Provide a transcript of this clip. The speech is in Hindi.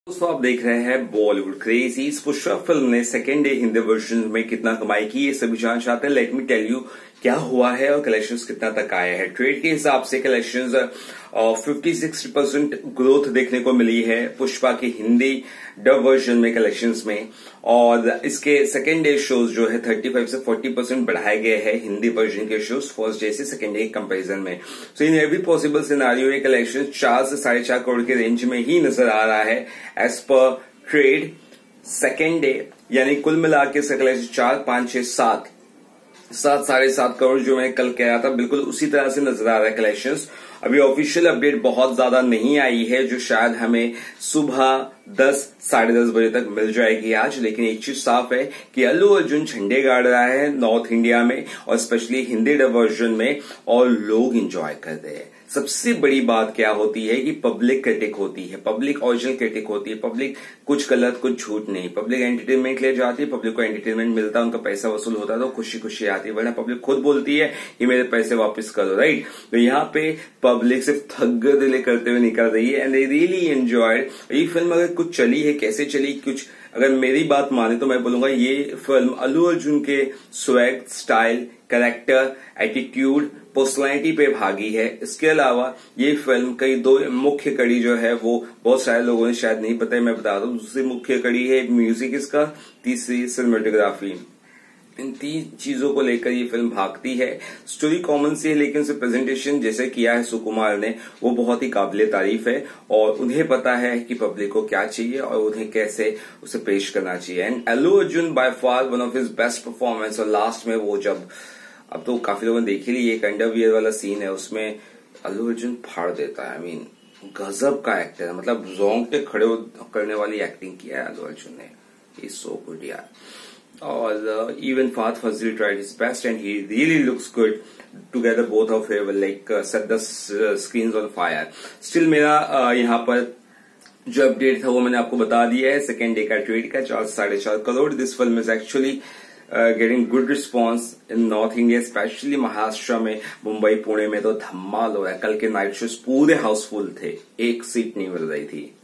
दोस्तों आप देख रहे हैं बॉलीवुड क्रेजी। इस पुष्पा फिल्म ने सेकेंड डे हिंदी वर्जन में कितना कमाई की ये सभी जानना चाहते हैं। लेट मी टेल यू क्या हुआ है और कलेक्शंस कितना तक आया है। ट्रेड के हिसाब से कलेक्शंस 50-60% ग्रोथ देखने को मिली है पुष्पा की हिंदी डब वर्जन में कलेक्शंस में, और इसके सेकेंड डे शोज जो है 35 से 40% बढ़ाए गए हैं हिंदी वर्जन के शोज फर्स्ट डे से सेकेंड डे कंपेरिजन में। So in every possible scenario ये कलेक्शन 4 से 4.5 करोड़ के रेंज में ही नजर आ रहा है as per trade second day, यानी कुल मिला के इसका कलेक्शन 4, 5, 6, 7 7.5 करोड़ जो मैं कल कह रहा था बिल्कुल उसी तरह से नजर आ रहा है कलेक्शंस। अभी ऑफिशियल अपडेट बहुत ज्यादा नहीं आई है जो शायद हमें सुबह 10 साढ़े 10 बजे तक मिल जाएगी आज, लेकिन एक चीज साफ है कि अल्लू अर्जुन झंडे गाड़ रहा है नॉर्थ इंडिया में और स्पेशली हिंदी डब वर्जन में, और लोग एंजॉय कर रहे हैं। सबसे बड़ी बात क्या होती है कि पब्लिक क्रिटिक होती है, पब्लिक ओरिजिनल क्रिटिक होती है, पब्लिक कुछ गलत कुछ झूठ नहीं, पब्लिक एंटरटेनमेंट ले जाती है, पब्लिक को एंटरटेनमेंट मिलता है, उनका पैसा वसूल होता है तो खुशी खुशी आती है, वरना पब्लिक खुद बोलती है कि मेरे पैसे वापस करो, राइट। तो यहाँ पे पब्लिक सिर्फ थग दिले करते हुए निकल रही है एंड दे रियली एंजॉयड। ये फिल्म अगर कुछ चली है, कैसे चली, कुछ अगर मेरी बात माने तो मैं बोलूंगा ये फिल्म अल्लू अर्जुन के swag, style, character, attitude, personality पे भागी है। इसके अलावा ये फिल्म कई दो मुख्य कड़ी जो है वो बहुत सारे लोगों ने शायद नहीं पता है, मैं बता दूं। दूसरी मुख्य कड़ी है म्यूजिक इसका, तीसरी सिनेमेटोग्राफी। इन 3 चीजों को लेकर ये फिल्म भागती है। स्टोरी कॉमन सी है लेकिन उसे प्रेजेंटेशन जैसे किया है सुकुमार ने वो बहुत ही काबिले तारीफ है, और उन्हें पता है कि पब्लिक को क्या चाहिए और उन्हें कैसे उसे पेश करना चाहिए। And Allu Arjun by far one of his best performance. और लास्ट में वो जब, अब तो काफी लोगों ने देख ही ली, एक अंडरवियर वाला सीन है उसमें अल्लू अर्जुन फाड़ देता है। आई मीन गजब का एक्टर है, मतलब जोंगटे खड़े करने वाली एक्टिंग किया है अल्लू अर्जुन ने। ही इज सो गुड यार। और even Fahd Fazil tried his best and he really looks good together. Both of them will like set the screens on fire. Still मेरा यहाँ पर जो अपडेट था वो मैंने आपको बता दिया है। सेकेंड डे का ट्रेड का 4 से 4.5 crore. This film is actually getting good response in north India, specially Maharashtra में, मुंबई पुणे में तो धमाल हो रहा है। कल के नाइट शोज पूरे हाउसफुल थे, एक सीट नहीं मिल रही थी।